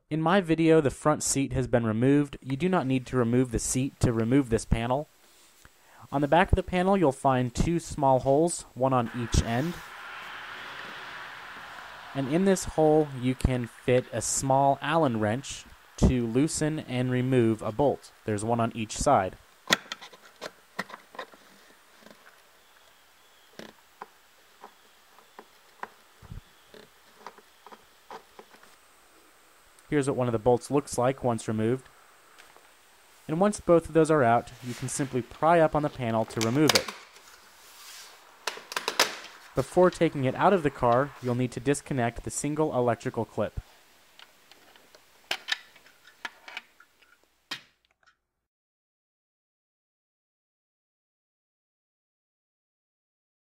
In my video, the front seat has been removed. You do not need to remove the seat to remove this panel. On the back of the panel, you'll find two small holes, one on each end. And in this hole, you can fit a small Allen wrench to loosen and remove a bolt. There's one on each side. Here's what one of the bolts looks like once removed. And once both of those are out, you can simply pry up on the panel to remove it. Before taking it out of the car, you'll need to disconnect the single electrical clip.